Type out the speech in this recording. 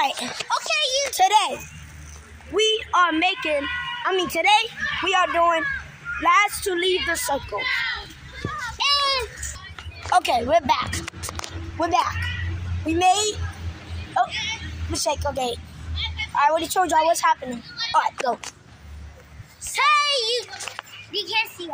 Alright. Okay, you. Today we are doing last to leave the circle. Okay, we're back. We made mistake, okay. I already told y'all what's happening. Alright, go. Say you can't see.